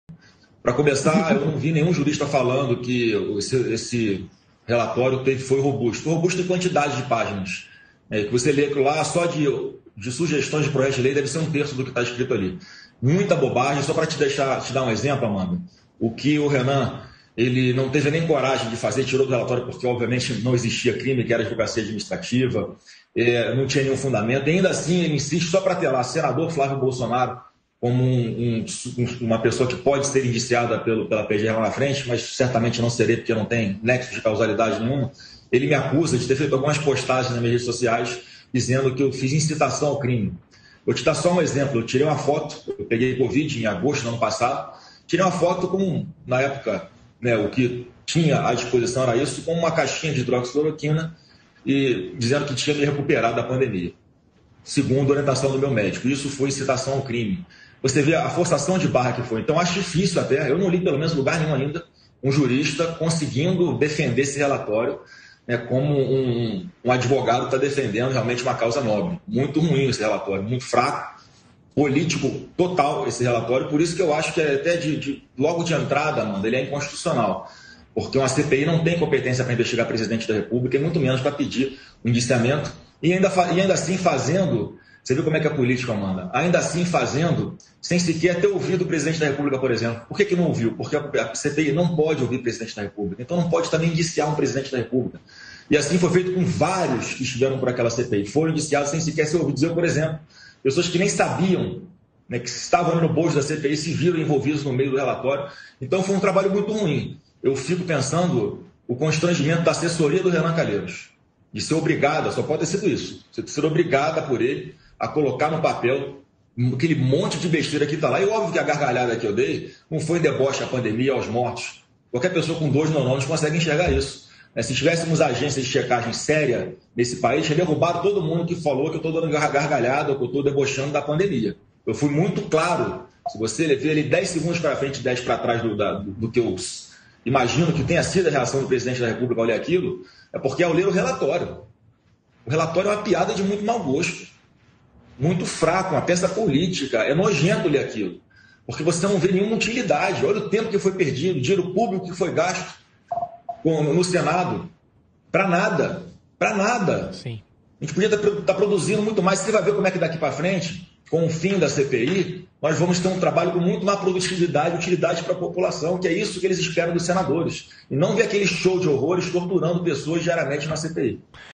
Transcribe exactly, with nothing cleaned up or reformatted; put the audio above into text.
Para começar, eu não vi nenhum jurista falando que esse, esse relatório teve, foi robusto. Foi robusto em quantidade de páginas. É, que você lê lá só de, de sugestões de projeto de lei deve ser um terço do que está escrito ali. Muita bobagem. Só para te deixar, te dar um exemplo, Amanda, o que o Renan ele não teve nem coragem de fazer, tirou do relatório porque obviamente não existia crime, que era advocacia administrativa, é, não tinha nenhum fundamento. E ainda assim ele insiste só para ter lá senador Flávio Bolsonaro como um, um, uma pessoa que pode ser indiciada pelo, pela P G R lá na frente, mas certamente não serei porque não tem nexo de causalidade nenhuma. Ele me acusa de ter feito algumas postagens nas minhas redes sociais dizendo que eu fiz incitação ao crime. Vou te dar só um exemplo. Eu tirei uma foto, eu peguei Covid em agosto do ano passado, tirei uma foto com, na época, né, o que tinha à disposição era isso, com uma caixinha de hidroxicloroquina e dizendo que tinha me recuperado da pandemia, segundo a orientação do meu médico. Isso foi incitação ao crime. Você vê a forçação de barra que foi. Então, acho difícil até, eu não li pelo menos lugar nenhum ainda, um jurista conseguindo defender esse relatório, né, como um, um advogado está defendendo realmente uma causa nobre. Muito ruim esse relatório, muito fraco, político total esse relatório. Por isso que eu acho que até de, de, logo de entrada, Amanda, ele é inconstitucional. Porque uma C P I não tem competência para investigar presidente da República e muito menos para pedir um indiciamento. E ainda, e ainda assim fazendo... Você viu como é que é a política, Amanda? Ainda assim fazendo, sem sequer ter ouvido o presidente da República, por exemplo. Por que, que não ouviu? Porque a C P I não pode ouvir o presidente da República. Então não pode também indiciar um presidente da República. E assim foi feito com vários que estiveram por aquela C P I. Foram indiciados sem sequer ser ouvidos. Eu, por exemplo, pessoas que nem sabiam, né, que estavam no bolso da C P I, se viram envolvidos no meio do relatório. Então foi um trabalho muito ruim. Eu fico pensando o constrangimento da assessoria do Renan Calheiros, de ser obrigada, só pode ter sido isso, ser obrigada por ele a colocar no papel aquele monte de besteira que está lá. E óbvio que a gargalhada que eu dei não foi deboche à pandemia, aos mortos. Qualquer pessoa com dois neurônios consegue enxergar isso. Se tivéssemos agências de checagem séria nesse país, tinha derrubado todo mundo que falou que eu estou dando gargalhada, que eu estou debochando da pandemia. Eu fui muito claro. Se você ver ele dez segundos para frente e dez para trás do, da, do, do que eu imagino que tenha sido a reação do presidente da República ao ler aquilo, é porque ao ler o relatório. O relatório é uma piada de muito mau gosto. Muito fraco, uma peça política. É nojento ler aquilo, porque você não vê nenhuma utilidade. Olha o tempo que foi perdido, o dinheiro público que foi gasto no Senado, para nada, para nada. Sim. A gente podia estar produzindo muito mais. Você vai ver como é que daqui para frente, com o fim da C P I, nós vamos ter um trabalho com muito mais produtividade e utilidade para a população, que é isso que eles esperam dos senadores. E não ver aquele show de horrores torturando pessoas diariamente na C P I.